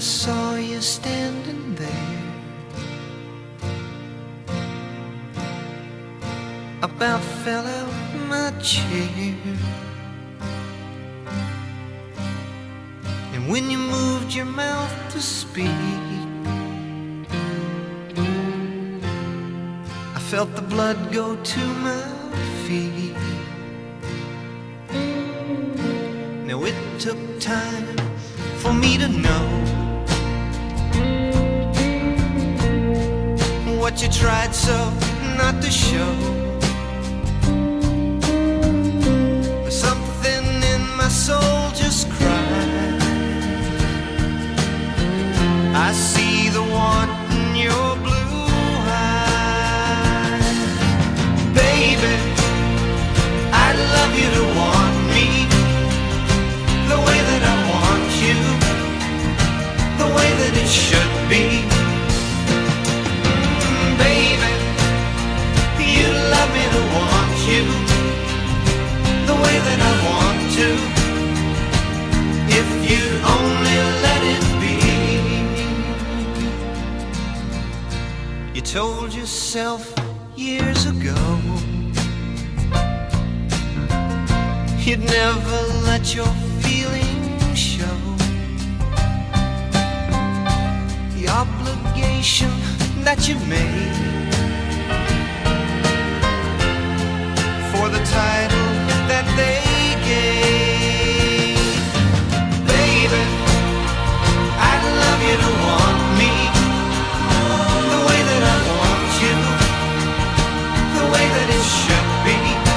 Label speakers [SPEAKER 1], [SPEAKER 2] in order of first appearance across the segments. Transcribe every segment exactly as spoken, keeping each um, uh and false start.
[SPEAKER 1] saw you standing there, about fell out my chair. And when you moved your mouth to speak, I felt the blood go to my feet. Now it took time for me to know what you tried so not to show. Something in my soul just cried. I see the want in your blue eyes. Baby, I'd love you to want me the way that I want you, the way that it should be. Mm, baby, you love me to want you the way that I want to, if you only let it be. You told yourself years ago you'd never let your feelings show. The obligation that you made for the title that they gave. Baby, I'd love you to want me the way that I want you, the way that it should be.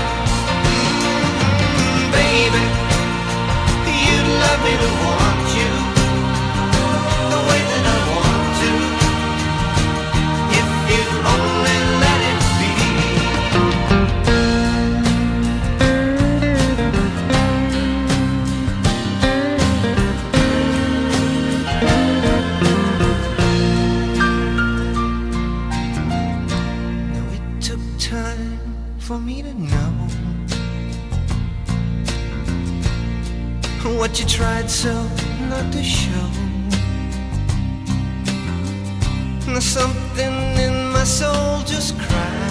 [SPEAKER 1] Mm, baby, you'd love me to want you the way that I want to, if you only let it be. Now it took time for me to know what you tried so not to show. Now something in my soul just cried.